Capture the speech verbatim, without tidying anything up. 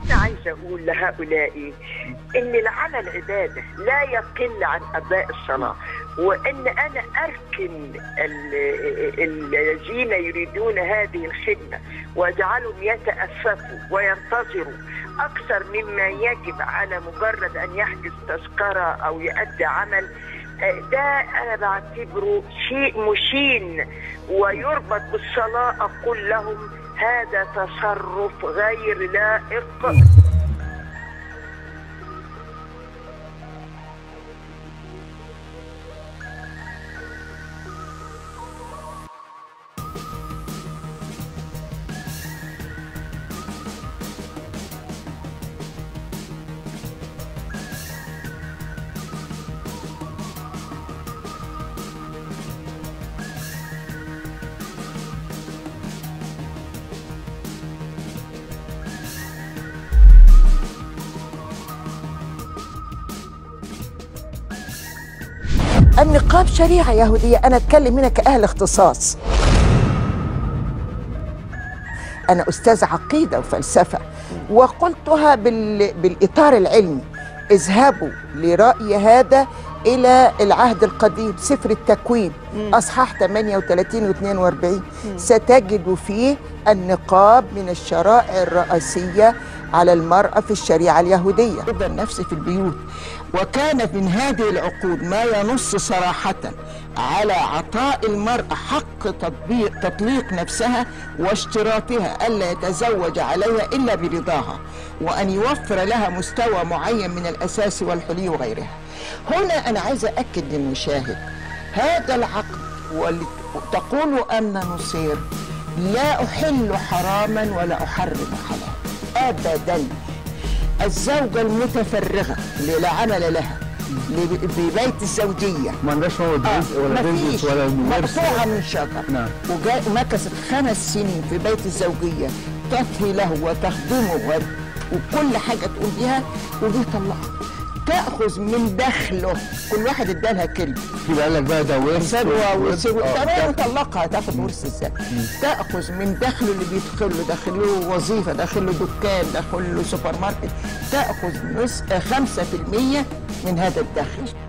أنا عايزة أقول لهؤلاء إن العمل عبادة لا يقل عن أداء الصلاة، وإن أنا أركن الذين يريدون هذه الخدمة وأجعلهم يتأسفوا وينتظروا أكثر مما يجب على مجرد أن يحجز تذكرة أو يؤدي عمل. ده أنا بعتبره شيء مشين ويربط بالصلاة. أقول لهم هذا تصرف غير لائق. النقاب شريعة يهودية. أنا أتكلم هنا كأهل اختصاص، أنا أستاذ عقيدة وفلسفة، وقلتها بال... بالإطار العلمي. اذهبوا لرأي هذا إلى العهد القديم، سفر التكوين أصحاح ثمانية وثلاثين و اثنين وأربعين، ستجد فيه النقاب من الشرائع الرئيسية على المرأة في الشريعة اليهودية. رضا النفس في البيوت، وكان من هذه العقود ما ينص صراحة على عطاء المرأة حق تطبيق تطليق نفسها واشتراطها ألا يتزوج عليها إلا برضاها، وأن يوفر لها مستوى معين من الأساس والحلي وغيرها. هنا أنا عايزة أكد للمشاهد هذا العقد، وتقول أن نصير لا أحل حراما ولا أحرم حلالا أبدا. الزوجة المتفرغة اللي لا عمل لها ببيت الزوجية ما عندهاش مواد رزق ولا بيزنس ولا ممارسة، مقطوعة من شجر، نعم، ومكثت خمس سنين في بيت الزوجية تطهي له وتخدمه وكل حاجة تقوم بيها، وجه طلقها، تأخذ من دخله. كل واحد ادالها كلمة، يبقى لك بقى ده ورث تمام، وطلقها، تاخد ورث ازاي؟ تأخذ من دخله اللي بيدخل له، داخل له وظيفة، داخل له دكان، داخل له سوبر ماركت، تأخذ خمسة في المية من هذا الدخل.